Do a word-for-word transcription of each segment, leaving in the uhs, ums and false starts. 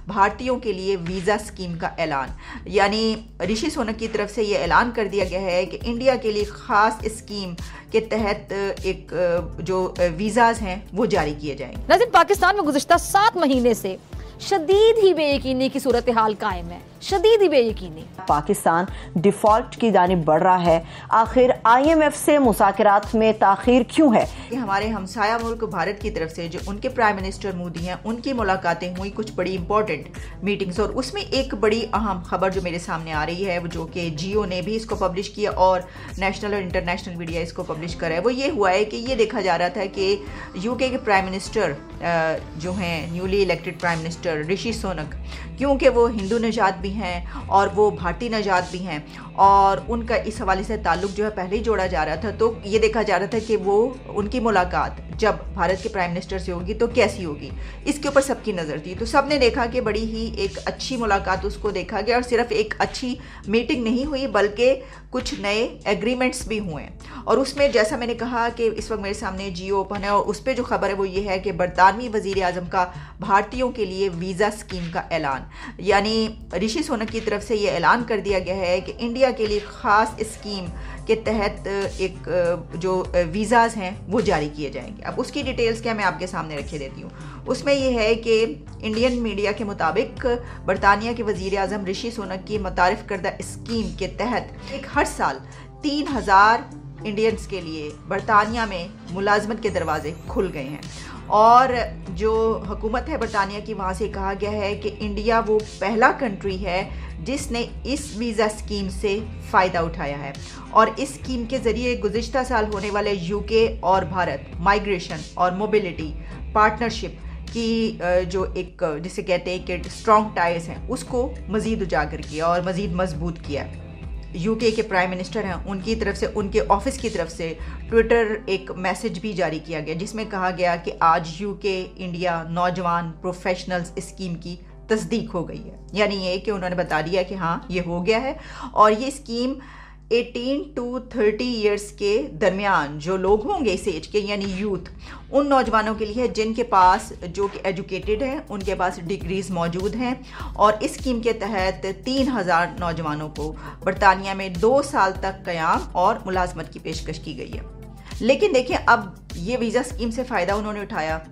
भारतीयों के लिए वीज़ा स्कीम का ऐलान। यानी ऋषि सुनक की तरफ से ये ऐलान कर दिया गया है कि इंडिया के लिए ख़ास स्कीम के तहत एक जो वीज़ाज़ हैं वो जारी किए जाएंगे। नाज़रीन, पाकिस्तान में गुज़िश्ता सात महीने से शदीद ही बेयकीनी की सूरत हाल कायम है, शदीद ही बेयकीनी। पाकिस्तान डिफॉल्ट की जानिब बढ़ रहा है। आखिर आईएमएफ से मुज़ाकरात में ताखीर क्यों है? हमारे हमसाया मुल्क भारत की तरफ से जो उनके प्राइम मिनिस्टर मोदी हैं उनकी मुलाकातें हुई, कुछ बड़ी इंपॉर्टेंट मीटिंग्स, और उसमें एक बड़ी अहम खबर जो मेरे सामने आ रही है वो जो कि जियो ने भी इसको पब्लिश किया और नेशनल और इंटरनेशनल मीडिया इसको पब्लिश कर रहा है, वो ये हुआ है कि ये देखा जा रहा था कि यूके के प्राइम मिनिस्टर जो हैं newly elected prime minister Rishi Sunak, क्योंकि वो हिंदू नजात भी हैं और वो भारतीय नजात भी हैं और उनका इस हवाले से ताल्लुक जो है पहले ही जोड़ा जा रहा था, तो ये देखा जा रहा था कि वो उनकी मुलाकात जब भारत के प्राइम मिनिस्टर से होगी तो कैसी होगी, इसके ऊपर सबकी नज़र थी। तो सब ने देखा कि बड़ी ही एक अच्छी मुलाकात उसको देखा गया और सिर्फ एक अच्छी मीटिंग नहीं हुई बल्कि कुछ नए एग्रीमेंट्स भी हुए। और उसमें जैसा मैंने कहा कि इस वक्त मेरे सामने जियो ओपन है और उस पर जो खबर है वो ये है कि बरतानवी वज़ीर आज़म का भारतीयों के लिए वीज़ा स्कीम का ऐलान। यानी ऋषि सुनक की तरफ से ये ऐलान कर दिया गया है कि इंडिया के लिए ख़ास स्कीम के तहत एक जो वीज़ाज़ हैं वो जारी किए जाएंगे। अब उसकी डिटेल्स क्या मैं आपके सामने रखे देती हूँ। उसमें यह है कि इंडियन मीडिया के मुताबिक बरतानिया के वज़ीर आज़म ऋषि सुनक की मुतारिफ करदा स्कीम के तहत एक हर साल तीन हज़ार इंडियंस के लिए बरतानिया में मुलाजमत के दरवाजे खुल गए हैं। और जो हुकूमत है बरतानिया की, वहाँ से कहा गया है कि इंडिया वो पहला कंट्री है जिसने इस वीज़ा स्कीम से फ़ायदा उठाया है और इस स्कीम के ज़रिए गुज़िश्ता साल होने वाले यूके और भारत माइग्रेशन और मोबिलिटी पार्टनरशिप की जो एक जिसे कहते हैं कि स्ट्रॉन्ग टाइज हैं उसको मज़ीद उजागर किया और मज़ीद मजबूत किया। यूके के प्राइम मिनिस्टर हैं उनकी तरफ से, उनके ऑफिस की तरफ से ट्विटर एक मैसेज भी जारी किया गया जिसमें कहा गया कि आज यूके इंडिया नौजवान प्रोफेशनल्स स्कीम की तस्दीक हो गई है। यानी ये कि उन्होंने बता दिया कि हाँ ये हो गया है और ये स्कीम अठारह टू तीस इयर्स के दरमियान जो लोग होंगे इस एज के, यानी यूथ, उन नौजवानों के लिए है जिनके पास जो कि एजुकेटेड हैं, उनके पास डिग्रीज मौजूद हैं। और इस स्कीम के तहत तीन हज़ार नौजवानों को बरतानिया में दो साल तक क़याम और मुलाजमत की पेशकश की गई है। लेकिन देखिए, अब ये वीज़ा स्कीम से फ़ायदा उन्होंने उठाया,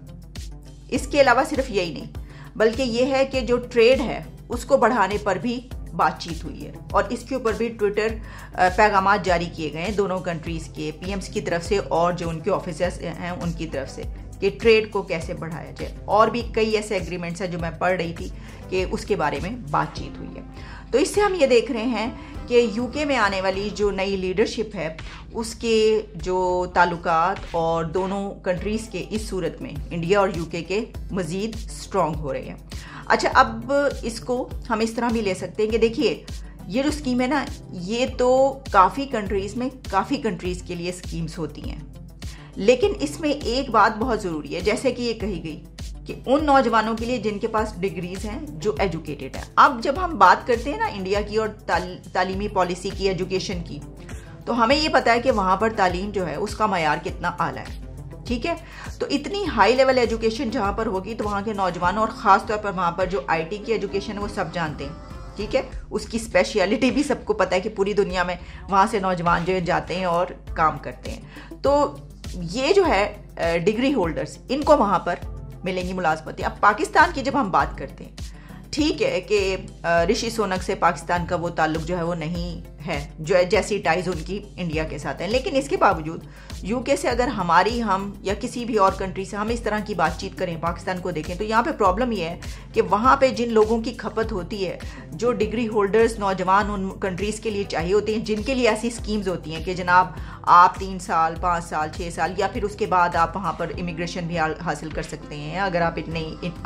इसके अलावा सिर्फ यही नहीं बल्कि ये है कि जो ट्रेड है उसको बढ़ाने पर भी बातचीत हुई है और इसके ऊपर भी ट्विटर पैगामात जारी किए गए हैं दोनों कंट्रीज़ के पीएम्स की तरफ से और जो उनके ऑफिसर्स हैं उनकी तरफ से कि ट्रेड को कैसे बढ़ाया जाए। और भी कई ऐसे एग्रीमेंट्स हैं जो मैं पढ़ रही थी कि उसके बारे में बातचीत हुई है। तो इससे हम ये देख रहे हैं कि यूके में आने वाली जो नई लीडरशिप है उसके जो ताल्लुकात और दोनों कंट्रीज़ के इस सूरत में इंडिया और यूके के मज़ीद स्ट्रॉन्ग हो रहे हैं। अच्छा, अब इसको हम इस तरह भी ले सकते हैं कि देखिए ये जो स्कीम है ना, ये तो काफ़ी कंट्रीज़ में काफ़ी कंट्रीज़ के लिए स्कीम्स होती हैं, लेकिन इसमें एक बात बहुत ज़रूरी है, जैसे कि ये कही गई कि उन नौजवानों के लिए जिनके पास डिग्रीज हैं, जो एजुकेटेड हैं। अब जब हम बात करते हैं ना इंडिया की और ताल, तालीमी पॉलिसी की, एजुकेशन की, तो हमें ये पता है कि वहाँ पर तालीम जो है उसका मयार कितना आला है। ठीक है, तो इतनी हाई लेवल एजुकेशन जहाँ पर होगी तो वहाँ के नौजवान और ख़ास तौर पर वहाँ पर जो आईटी की एजुकेशन है वो सब जानते हैं। ठीक है, उसकी स्पेशलिटी भी सबको पता है कि पूरी दुनिया में वहाँ से नौजवान जो जाते हैं और काम करते हैं। तो ये जो है डिग्री होल्डर्स, इनको वहाँ पर मिलेंगी मुलाजमतें। अब पाकिस्तान की जब हम बात करते हैं, ठीक है कि ऋषि सुनक से पाकिस्तान का वो ताल्लुक जो है वो नहीं है जो जैसी टाइज उनकी इंडिया के साथ है, लेकिन इसके बावजूद यूके से अगर हमारी हम या किसी भी और कंट्री से हम इस तरह की बातचीत करें, पाकिस्तान को देखें, तो यहाँ पे प्रॉब्लम ये है कि वहाँ पे जिन लोगों की खपत होती है, जो डिग्री होल्डर्स नौजवान उन कंट्रीज़ के लिए चाहिए होते हैं, जिनके लिए ऐसी स्कीम्स होती हैं कि जनाब आप तीन साल पाँच साल छः साल या फिर उसके बाद आप वहाँ पर इमिग्रेशन भी हासिल कर सकते हैं अगर आप इतने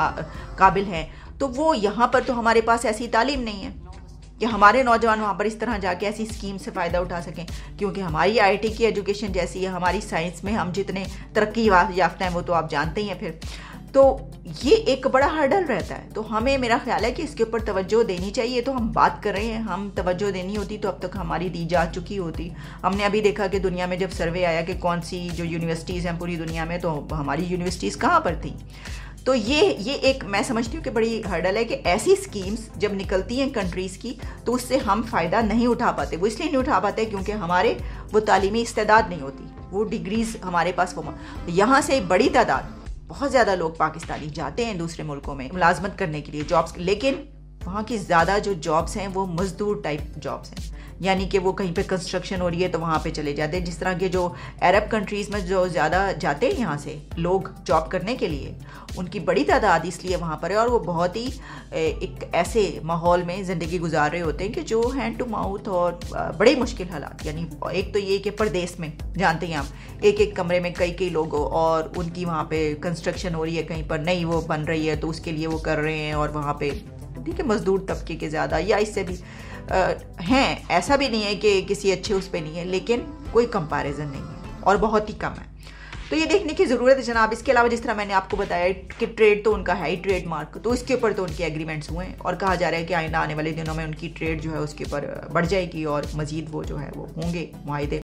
काबिल हैं, तो वो यहाँ पर तो हमारे पास ऐसी तालीम नहीं है कि हमारे नौजवान वहाँ पर इस तरह जाके ऐसी स्कीम से फ़ायदा उठा सकें, क्योंकि हमारी आईटी की एजुकेशन जैसी है, हमारी साइंस में हम जितने तरक्की याफ्ता हैं वो तो आप जानते ही हैं। फिर तो ये एक बड़ा हर्डल रहता है, तो हमें, मेरा ख्याल है कि इसके ऊपर तवज्जो देनी चाहिए। तो हम बात कर रहे हैं, हम तवज्जो देनी होती तो अब तक हमारी दी जा चुकी होती। हमने अभी देखा कि दुनिया में जब सर्वे आया कि कौन सी जो यूनिवर्सिटीज़ हैं पूरी दुनिया में, तो हमारी यूनिवर्सिटीज़ कहाँ पर थी। तो ये ये एक मैं समझती हूँ कि बड़ी हर्डल है कि ऐसी स्कीम्स जब निकलती हैं कंट्रीज़ की तो उससे हम फ़ायदा नहीं उठा पाते। वो इसलिए नहीं उठा पाते क्योंकि हमारे वो तालीमी इस्तेदाद नहीं होती, वो डिग्रीज़ हमारे पास वो। यहाँ से बड़ी तादाद बहुत ज़्यादा लोग पाकिस्तानी जाते हैं दूसरे मुल्कों में मुलाजमत करने के लिए, जॉब्स, लेकिन वहाँ की ज़्यादा जो जॉब्स हैं वो मजदूर टाइप जॉब्स हैं, यानी कि वो कहीं पे कंस्ट्रक्शन हो रही है तो वहाँ पे चले जाते हैं। जिस तरह के जो अरब कंट्रीज़ में जो ज़्यादा जाते हैं यहाँ से लोग जॉब करने के लिए, उनकी बड़ी तादाद इसलिए वहाँ पर है, और वो बहुत ही एक ऐसे माहौल में ज़िंदगी गुजार रहे होते हैं कि जो हैंड टू माउथ और बड़े मुश्किल हालात, यानी एक तो ये कि परदेश में जानते हैं आप एक एक कमरे में कई कई लोग हो और उनकी वहाँ पे कंस्ट्रक्शन हो रही है, कहीं पर नई वो बन रही है तो उसके लिए वो कर रहे हैं, और वहाँ पे ठीक है मजदूर तबके के ज़्यादा या इससे भी आ, हैं, ऐसा भी नहीं है कि किसी अच्छे उस पे नहीं है, लेकिन कोई कंपैरिजन नहीं है और बहुत ही कम है। तो ये देखने की ज़रूरत है जनाब। इसके अलावा जिस तरह मैंने आपको बताया कि ट्रेड तो उनका है ही ट्रेडमार्क, तो इसके ऊपर तो उनके एग्रीमेंट्स हुए हैं और कहा जा रहा है कि आइंदा आने वाले दिनों में उनकी ट्रेड जो है उसके ऊपर बढ़ जाएगी और मज़ीद वो जो है वो होंगे मुआहदे।